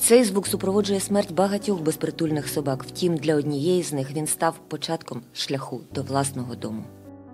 Цей звук супроводжує смерть багатьох безпритульних собак. Втім, для однієї з них він став початком шляху до власного дому.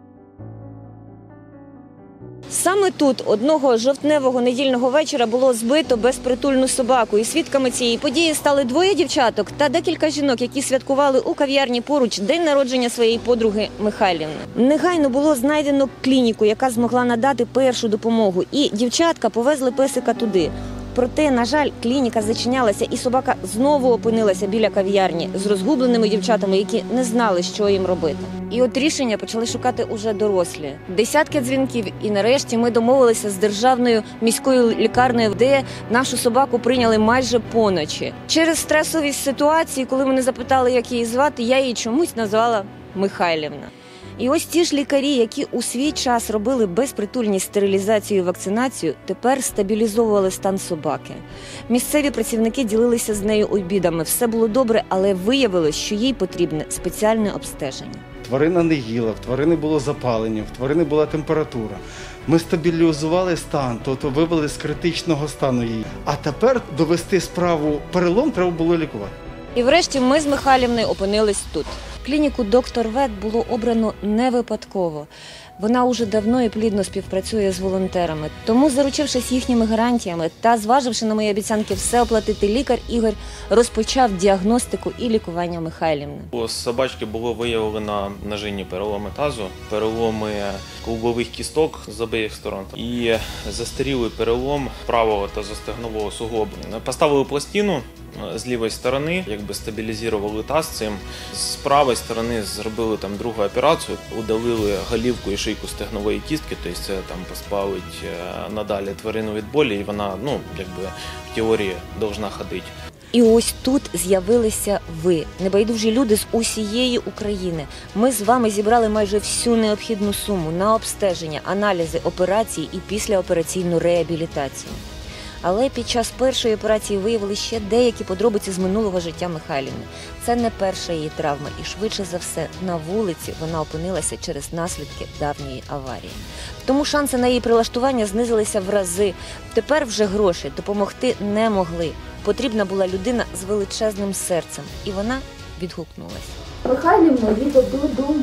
Саме тут одного жовтневого недільного вечора було збито безпритульну собаку. І свідками цієї події стали двоє дівчаток та декілька жінок, які святкували у кав'ярні поруч день народження своєї подруги Михайлівни. Негайно було знайдено клініку, яка змогла надати першу допомогу. І дівчатка повезли песика туди. Проте, на жаль, клініка зачинялася, і собака знову опинилася біля кав'ярні з розгубленими дівчатами, які не знали, що їм робити. І от рішення почали шукати уже дорослі. Десятки дзвінків, і нарешті ми домовилися з державною міською лікарнею, де нашу собаку прийняли майже поночі. Через стресові ситуації, коли мене запитали, як її звати, я її чомусь назвала Михайлівна. І ось ті ж лікарі, які у свій час робили безпритульність, стерилізацію і вакцинацію, тепер стабілізовували стан собаки. Місцеві працівники ділилися з нею обідами. Все було добре, але виявилось, що їй потрібне спеціальне обстеження. Тварина не їла, в тварини було запалення, в тварини була температура. Ми стабілізували стан, тобто вивели з критичного стану її. А тепер довести справу перелом треба було лікувати. І врешті ми з Михайлівною опинились тут. Клініку «Доктор Вет» було обрано не випадково. Вона уже давно і плідно співпрацює з волонтерами. Тому, заручившись їхніми гарантіями та зваживши на мої обіцянки все оплатити, лікар Ігор розпочав діагностику і лікування Михайлівни. У собачки було виявлено ножинні переломи тазу, переломи клубових кісток з обох сторон і застарілий перелом правого тазостегнового суглобу. Поставили пластину з лівої сторони, якби стабілізували таз цим. З правої сторони зробили там другу операцію, удалили голівку і шийку стегнової кістки, тобто це там позбавить надалі тварину від болі, і вона, якби в теорії повинна ходити. І ось тут з'явилися ви, небайдужі люди з усієї України. Ми з вами зібрали майже всю необхідну суму на обстеження, аналізи, операції і післяопераційну реабілітацію. Але під час першої операції виявили ще деякі подробиці з минулого життя Михайлівни. Це не перша її травма, і швидше за все на вулиці вона опинилася через наслідки давньої аварії. Тому шанси на її прилаштування знизилися в рази. Тепер вже гроші допомогти не могли. Потрібна була людина з величезним серцем, і вона відгукнулася. Михайлівна їде додому.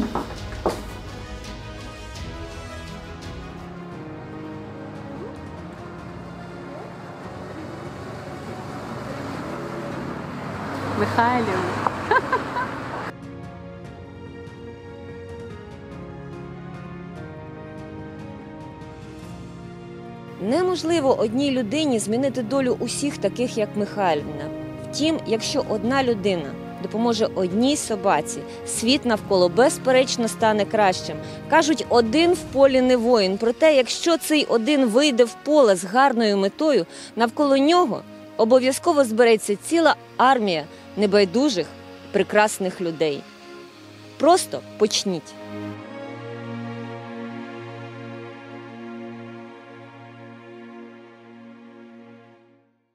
Михайлівна. Неможливо одній людині змінити долю усіх таких, як Михайлівна. Втім, якщо одна людина допоможе одній собаці, світ навколо безперечно стане кращим. Кажуть, один в полі не воїн. Проте, якщо цей один вийде в поле з гарною метою, навколо нього обов'язково збереться ціла армія небайдужих, прекрасних людей. Просто почніть.